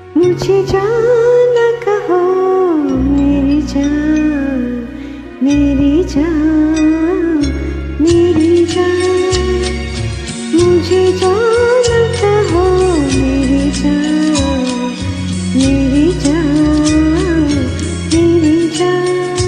मुझे जाना कहो मेरी जान, मेरी जान, मेरी जान। मुझे जाना कहो मेरी जान, मेरी जान, मेरी जान।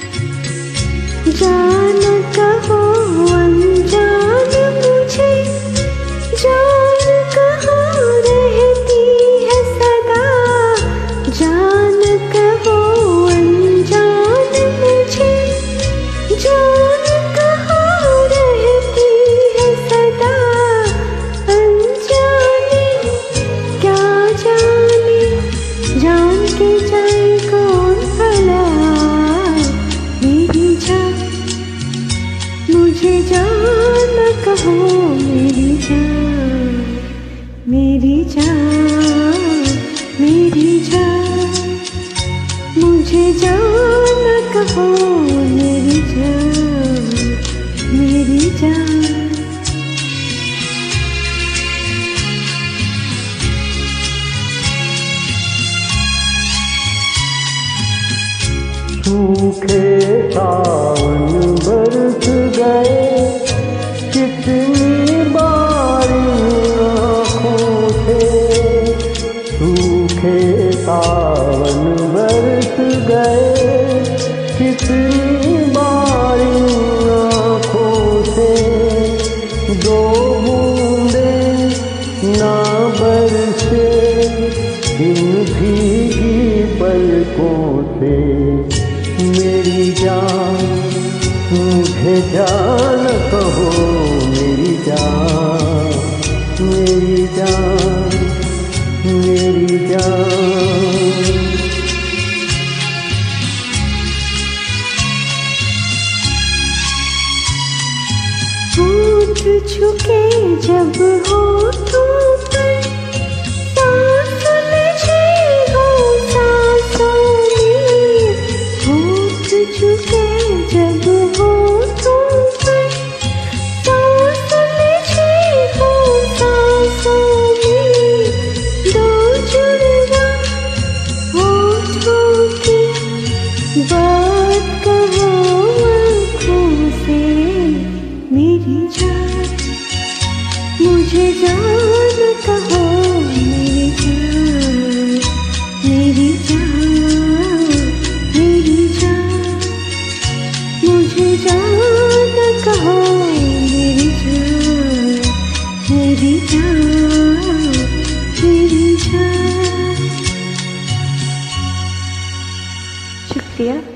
जान कहो अनजान मुझे, जान कहो रहती है सदा। जान कहो अनजान मुझे, जान कहो रहती है सदा। अनजाने क्या जाने, जान के जाए कौन भला। मेरी जान मुझे जान कहो मेरी जान, मेरी जान, मेरी जान। मुझे जान कहो मेरी जान, मेरी जान। सूखे सावन बरस गए, कितनी बारी आँखों से। सूखे सावन बरस गए, कितनी बारी आँखों से। दो बूंदे ना बरसे दिन भीगी पलकों से। मेरी जान मुझे जान कहो मेरी जान, मेरी जान, मेरी जान। होठ झुके जब होठों पर, सांस उलझे हो सांसों में। होठ झुके जब होठों पर, सांस उलझे हो सांसों में। दो जुड़वा होठों की बात कहो आँखों से। मेरी जान मुझे जान कहो मेरी जान, मेरी जान, मेरी जान। मुझे जान कहो मेरी जान, मेरी जान, मेरी जान। शुक्रिया।